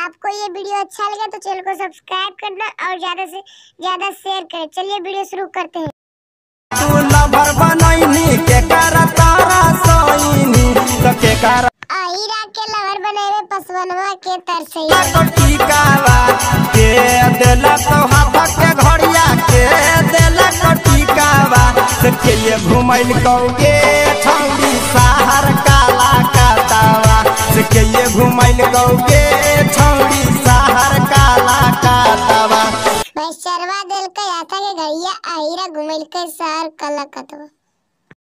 आपको ये वीडियो अच्छा लगा तो चैनल को सब्सक्राइब करना और ज्यादा से ज्यादा शेयर करें। चलिए वीडियो शुरू करते हैं। तू लवर बनैनी के कर तारा सोईनी तो के कर हीरा के लवर बनावे पसवनवा के तरसई तो टीकावा के देला तो हाथ के घड़िया के देला तो टीकावा से के ये घुमैल कौगे छौड़ी शहर काला कातावा से के ये घुमैल कौगे छौड़ी शहर काला कातावा मैं शर्मा दिल के आता के घड़िया हीरा घुमैल के शहर काला कातावा।